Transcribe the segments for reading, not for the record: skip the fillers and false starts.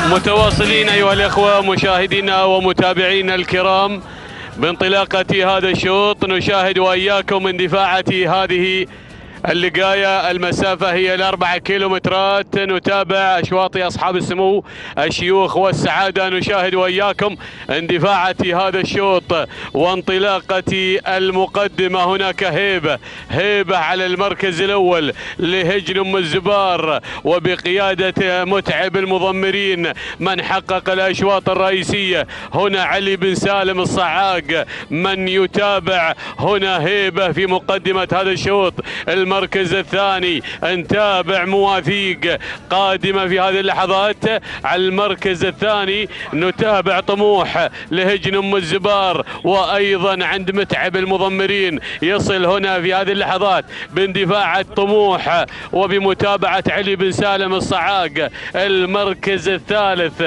متواصلين أيها الأخوة مشاهدينا ومتابعينا الكرام بانطلاقة هذا الشوط، نشاهد وإياكم اندفاعة هذه اللقاية. المسافة هي ال4 كيلومترات. نتابع أشواط أصحاب السمو الشيوخ والسعادة. نشاهد وإياكم اندفاعة هذا الشوط وانطلاقة المقدمة. هناك هيبة على المركز الأول لهجن أم الزبار وبقيادة متعب المضمرين من حقق الأشواط الرئيسية. هنا علي بن سالم الصعاق من يتابع. هنا هيبة في مقدمة هذا الشوط. المركز الثاني نتابع مواثيق قادمة في هذه اللحظات. على المركز الثاني نتابع طموح لهجن أم الزبار، وأيضا عند متعب المضمرين يصل هنا في هذه اللحظات باندفاع طموح وبمتابعة علي بن سالم الصعاق. المركز الثالث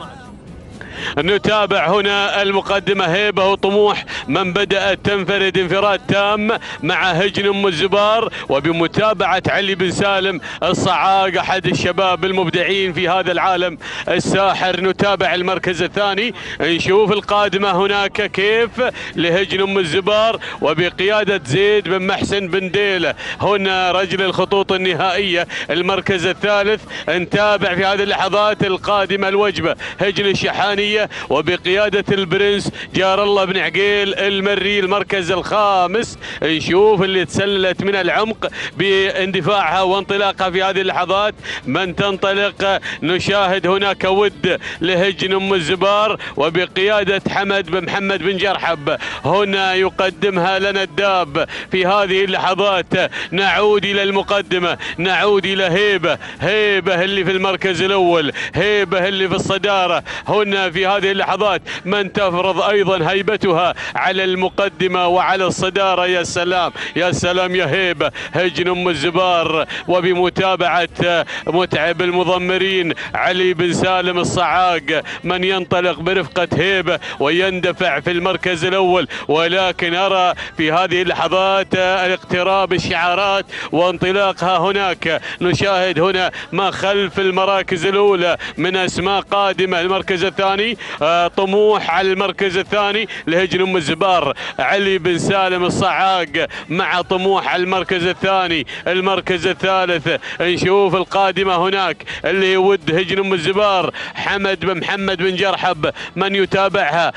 نتابع هنا المقدمة هيبة وطموح من بدأت تنفرد انفراد تام مع هجن أم الزبار وبمتابعة علي بن سالم الصعاق أحد الشباب المبدعين في هذا العالم الساحر. نتابع المركز الثاني، نشوف القادمة هناك كيف لهجن أم الزبار وبقيادة زيد بن محسن بن ديلة، هنا رجل الخطوط النهائية. المركز الثالث نتابع في هذه اللحظات القادمة الوجبة هجن الشحانية وبقيادة البرنس جار الله بن عقيل المري. المركز الخامس نشوف اللي تسللت من العمق باندفاعها وانطلاقها في هذه اللحظات من تنطلق. نشاهد هناك ود لهجن أم الزبار وبقيادة حمد بن محمد بن جرحب، هنا يقدمها لنا الداب في هذه اللحظات. نعود إلى المقدمة، نعود إلى هيبة اللي في المركز الأول، هيبة اللي في الصدارة. هنا في هذه اللحظات من تفرض أيضا هيبتها على المقدمة وعلى الصدارة. يا سلام يا سلام يا هيبة هجن أم الزبار وبمتابعة متعب المضمرين علي بن سالم الصعاق من ينطلق برفقة هيبة ويندفع في المركز الأول. ولكن أرى في هذه اللحظات اقتراب الشعارات وانطلاقها. هناك نشاهد هنا ما خلف المراكز الأولى من أسماء قادمة. المركز الثاني طموح على المركز الثاني لهجن أم الزبار، علي بن سالم الصعاق مع طموح على المركز الثاني. المركز الثالث نشوف القادمة هناك اللي ود هجن أم الزبار حمد بن محمد بن جرحب من يتابعها.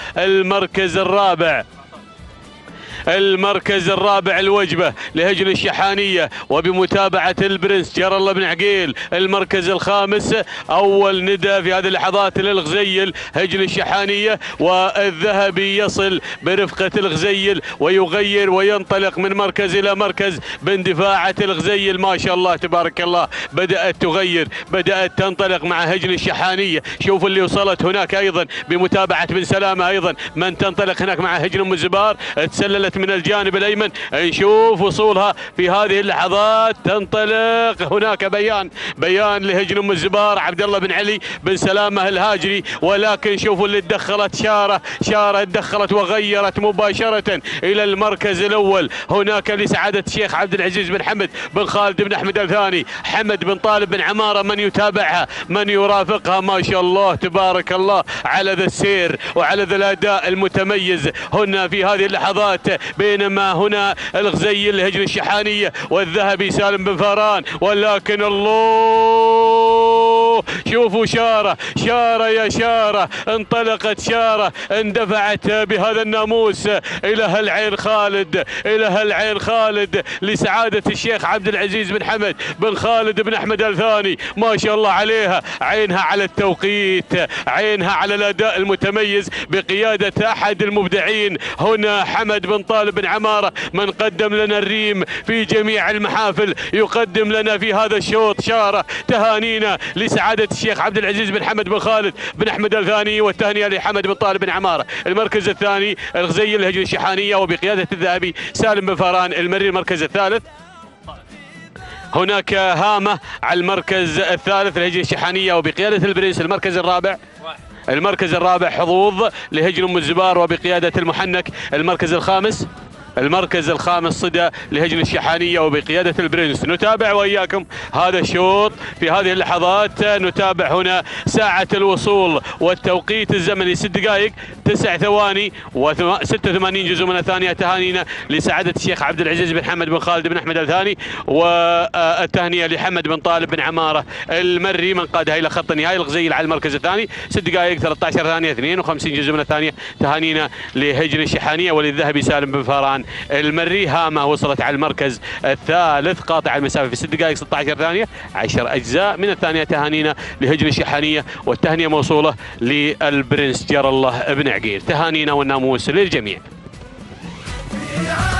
المركز الرابع الوجبة لهجن الشحانية وبمتابعة البرنس جار الله بن عقيل. المركز الخامس أول ندى في هذه اللحظات للغزيل هجن الشحانية، والذهبي يصل برفقة الغزيل ويغير وينطلق من مركز إلى مركز باندفاعة الغزيل. ما شاء الله تبارك الله بدأت تغير، بدأت تنطلق مع هجن الشحانية. شوفوا اللي وصلت هناك أيضا بمتابعة بن سلامة أيضا من تنطلق هناك مع هجن أم الزبار. تسللت من الجانب الأيمن، نشوف وصولها في هذه اللحظات. تنطلق هناك بيان لهجن أم الزبار عبد الله بن علي بن سلامة الهاجري. ولكن شوفوا اللي تدخلت شارة تدخلت وغيرت مباشرة إلى المركز الأول. هناك لسعادة الشيخ عبد العزيز بن حمد بن خالد بن أحمد الثاني، حمد بن طالب بن عمارة من يتابعها من يرافقها. ما شاء الله تبارك الله على ذا السير وعلى ذا الأداء المتميز هنا في هذه اللحظات. بينما هنا الغزيل هجن الشحانية والذهبي سالم بن فاران. ولكن الله شوفوا شارة يا شارة، انطلقت شارة اندفعت بهذا الناموس إلى هالعين خالد لسعادة الشيخ عبد العزيز بن حمد بن خالد بن أحمد الثاني. ما شاء الله عليها، عينها على التوقيت، عينها على الأداء المتميز بقيادة أحد المبدعين هنا حمد بن طالب بن عمارة من قدم لنا الريم في جميع المحافل. يقدم لنا في هذا الشوط شارة. تهانينا لسعادة الشيخ عبد العزيز بن حمد بن خالد بن أحمد الثاني، والتهنئة لحمد بن طالب بن عمارة. المركز الثاني الغزيل الهجن الشحانية وبقيادة الذهبي سالم بن فاران المري. المركز الثالث هناك هامة على المركز الثالث الهجن الشحانية وبقيادة البرنس. المركز الرابع حظوظ لهجن أم الزبار وبقيادة المحنك. المركز الخامس المركز الخامس صدى لهجن الشحانية وبقيادة البرنس. نتابع وإياكم هذا الشوط في هذه اللحظات. نتابع هنا ساعة الوصول والتوقيت الزمني 6 دقائق 9 ثواني و86 جزء من الثانية. تهانينا لسعادة الشيخ عبد العزيز بن حمد بن خالد بن أحمد الثاني، والتهنئة لحمد بن طالب بن عمارة المري من قادها إلى خط النهائي. الغزيل على المركز الثاني 6 دقائق 13 ثانية 52 جزء من الثانية. تهانينا لهجن الشحانية وللذهبي سالم بن فاران المري. هامة وصلت على المركز الثالث قاطع المسافة في 6 دقائق 16 ثانية 10 أجزاء من الثانية. تهانينا لهجن الشحانية والتهنئة موصولة للبرنس جار الله بن عقيل. تهانينا والناموس للجميع.